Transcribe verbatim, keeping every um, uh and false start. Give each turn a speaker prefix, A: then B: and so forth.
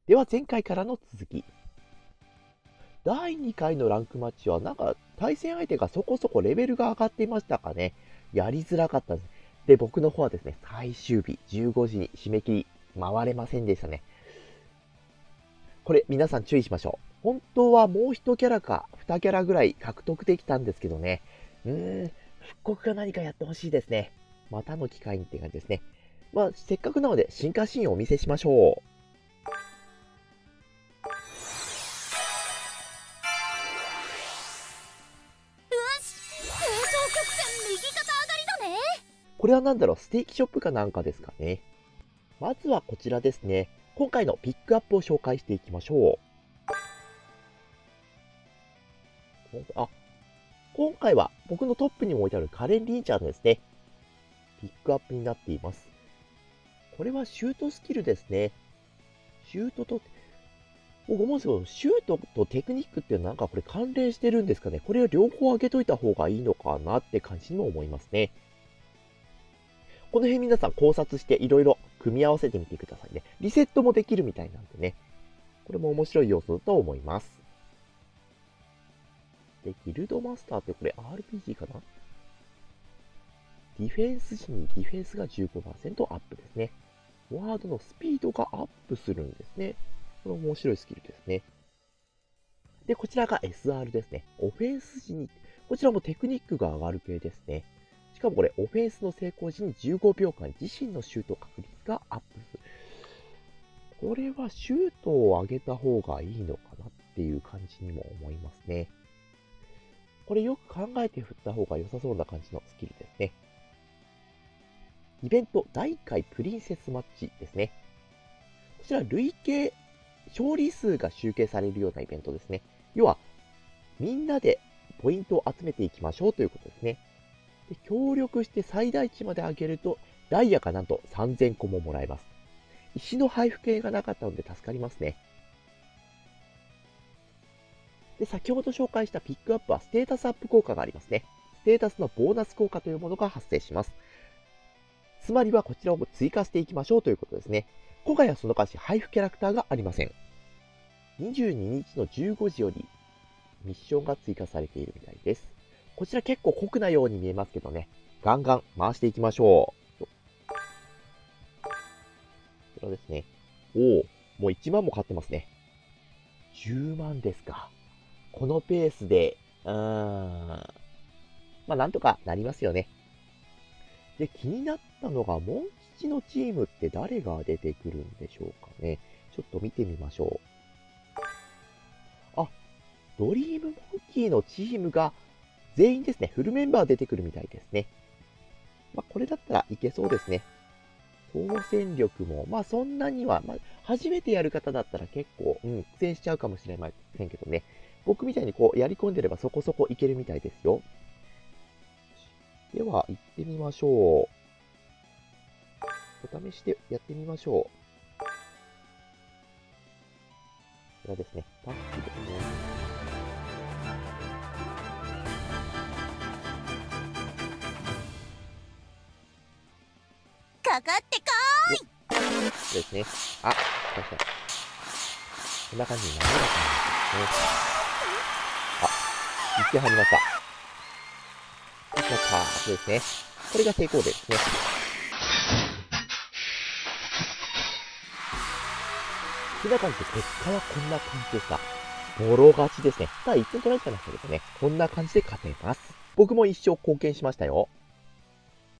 A: では前回からの続き。だいにかいのランクマッチはなんか対戦相手がそこそこレベルが上がっていましたかね。やりづらかったです。で、僕の方はですね、最終日じゅうごじに締め切り回れませんでしたね。これ皆さん注意しましょう。本当はもういちキャラかにキャラぐらい獲得できたんですけどね。うーん、復刻が何かやってほしいですね。またの機会にって感じですね。まあ、せっかくなので進化シーンをお見せしましょう。これはなんだろう、ステーキショップかなんかですかね。まずはこちらですね。今回のピックアップを紹介していきましょう。あ、今回は僕のトップにも置いてあるカレン・リーチャーですね。ピックアップになっています。これはシュートスキルですね。シュートと、僕思うんですけど、シュートとテクニックってなんかこれ関連してるんですかね。これを両方上げといた方がいいのかなって感じにも思いますね。この辺皆さん考察していろいろ組み合わせてみてくださいね。リセットもできるみたいなんでね。これも面白い要素だと思います。で、ギルドマスターってこれ アールピージー かな？ディフェンス時にディフェンスが じゅうごパーセント アップですね。ワードのスピードがアップするんですね。これ面白いスキルですね。で、こちらが エスアール ですね。オフェンス時に、こちらもテクニックが上がる系ですね。しかもこれ、オフェンスの成功時にじゅうごびょうかん自身のシュート確率がアップする。これはシュートを上げた方がいいのかなっていう感じにも思いますね。これよく考えて振った方が良さそうな感じのスキルですね。イベントだいいっかいプリンセスマッチですね。こちら累計勝利数が集計されるようなイベントですね。要は、みんなでポイントを集めていきましょうということですね。で、協力して最大値まで上げると、ダイヤがなんとさんぜんこももらえます。石の配布系がなかったので助かりますね。で、先ほど紹介したピックアップはステータスアップ効果がありますね。ステータスのボーナス効果というものが発生します。つまりはこちらを追加していきましょうということですね。今回はその代わり配布キャラクターがありません。にじゅうににちのじゅうごじよりミッションが追加されているみたいです。こちら結構酷なように見えますけどね、ガンガン回していきましょう。こちらですね。おお、もういちまんも買ってますね。じゅうまんですか。このペースで、うーん、まあなんとかなりますよね。で、気になったのが、モン吉のチームって誰が出てくるんでしょうかね。ちょっと見てみましょう。あ、ドリームモンキーのチームが全員ですね、フルメンバー出てくるみたいですね。まあ、これだったらいけそうですね。当選力も、まあそんなには、まあ、初めてやる方だったら結構、うん、苦戦しちゃうかもしれませんけどね。僕みたいにこう、やり込んでればそこそこいけるみたいですよ。では、行ってみましょう。お試しでやってみましょう。こちらですね。タッチですね。
B: かかってこ
A: ーい。これですね。あ、確かに。こんな感じになめらかなんですね。あ、一点入りました。よかった。そうですね。これが成功ですね。こんな感じで、結果はこんな感じでした。ボロ勝ちですね。ただいってん取られちゃいましたけどね。こんな感じで勝てます。僕も一生貢献しましたよ。